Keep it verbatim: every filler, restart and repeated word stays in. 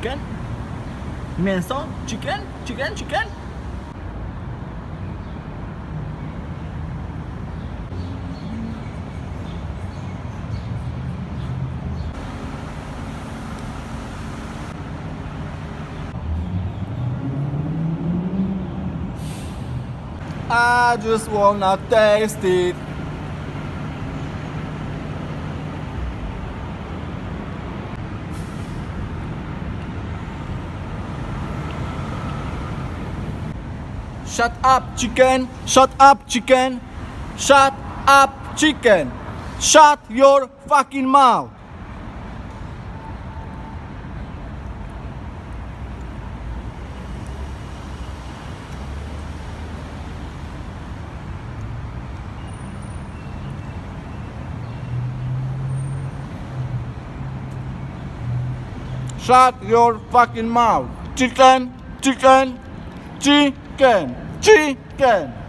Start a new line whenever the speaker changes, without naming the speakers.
chicken. Mięso, chicken, chicken, chicken. I just wanna taste it. Shut up, chicken. Shut up, chicken. Shut up, chicken. Shut your fucking mouth. Shut your fucking mouth. Chicken, chicken, chicken, chicken.